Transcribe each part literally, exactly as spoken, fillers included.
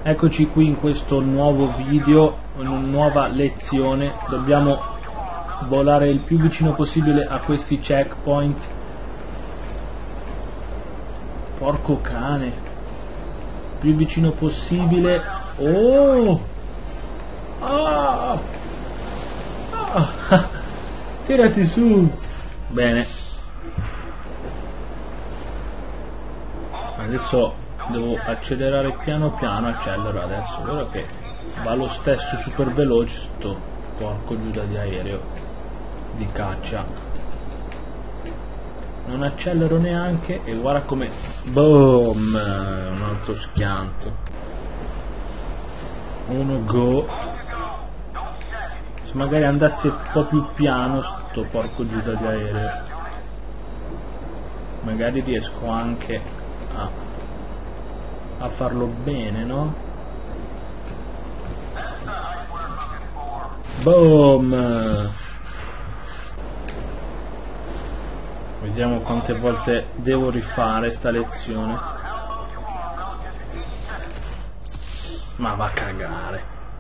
Eccoci qui in questo nuovo video, in una nuova lezione. Dobbiamo volare il più vicino possibile a questi checkpoint. Porco cane, più vicino possibile. Oh, ah. Ah. Tirati su. Bene, adesso devo accelerare piano piano. Accelero adesso, vero che va lo stesso super veloce sto porco Giuda di aereo di caccia. Non accelero neanche e guarda come boom, un altro schianto. Uno go. Se magari andasse un po' più piano sto porco Giuda di aereo, magari riesco anche a a farlo bene, no? Boom! Vediamo quante volte devo rifare sta lezione. Ma va a cagare.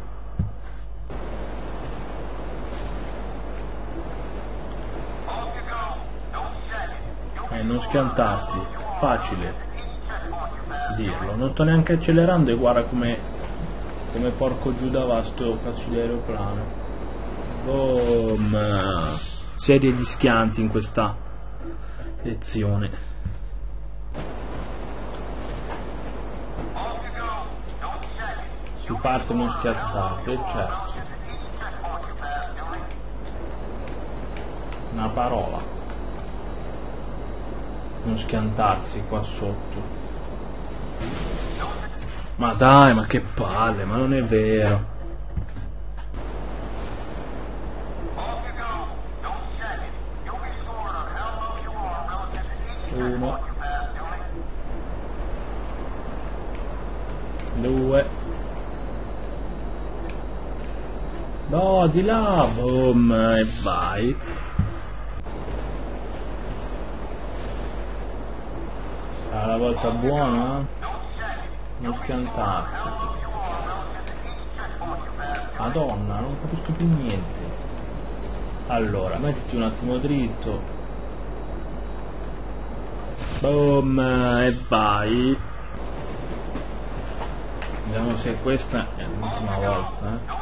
Eh, non schiantarti, facile dirlo, non sto neanche accelerando e guarda come come porco Giuda va sto cazzo di aeroplano. Boom! Serie di schianti in questa lezione. Si parte non schiantate, certo. Una parola. Non schiantarsi qua sotto. Ma dai, ma che palle, ma non è vero. Uno, due, no, di là, boom, e vai. Sarà la volta buona? Non schiantarti. Madonna, non capisco più niente. Allora, mettiti un attimo dritto. Boom, e vai. Vediamo se questa è l'ultima volta, eh.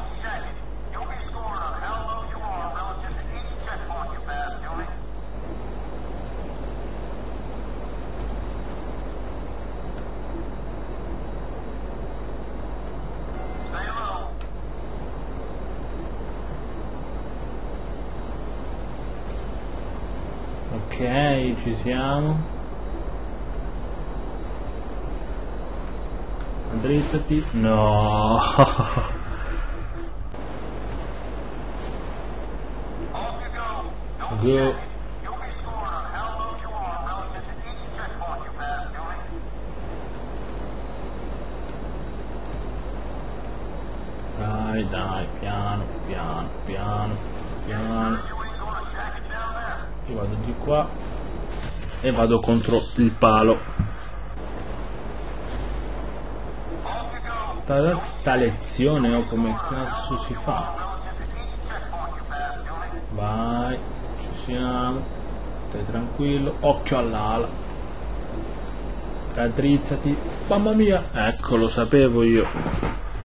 Ok, ci siamo. Drittati. No. Go. Dai, dai, piano, piano, piano, piano. Io vado di qua e vado contro il palo. Sta, sta lezione o oh, come cazzo si fa? Vai, ci siamo. Stai tranquillo, occhio all'ala. Raddrizzati. Mamma mia, ecco, lo sapevo io.